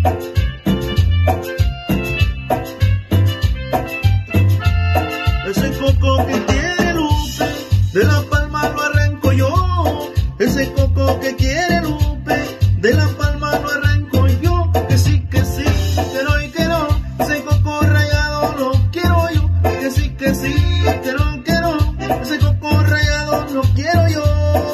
Ese coco que quiere Lupe, de La Palma lo arranco yo. Ese coco que quiere Lupe, de La Palma lo arranco yo. Que sí, que no y que no. Ese coco rayado lo quiero yo. Que sí, que no. Ese coco rayado lo quiero yo.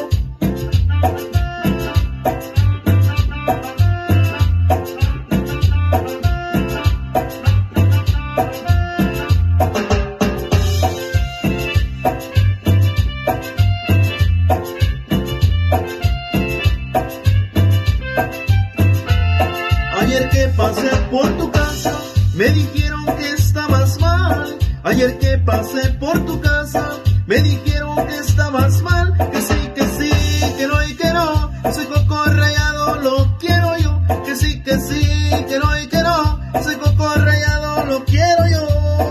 Ayer que pasé por tu casa, me dijeron que estabas mal. Ayer que pasé por tu casa, me dijeron que estabas mal. Que sí, que no y que no. Ese coco rayado lo quiero yo. Que sí, que no y que no. Ese coco rayado lo quiero yo.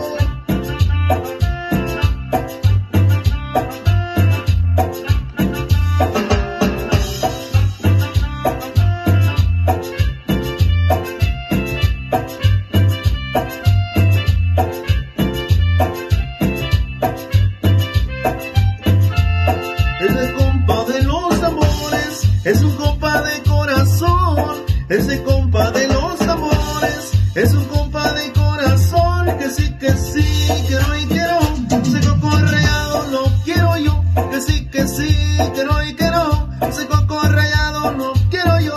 Ese compa de los tambores es un compa de corazón. Ese compa de los tambores es un compa de corazón. Que sí, que no y que no. Ese coco rayado lo quiero yo. Que sí, que no y que no. Ese coco rayado lo quiero yo.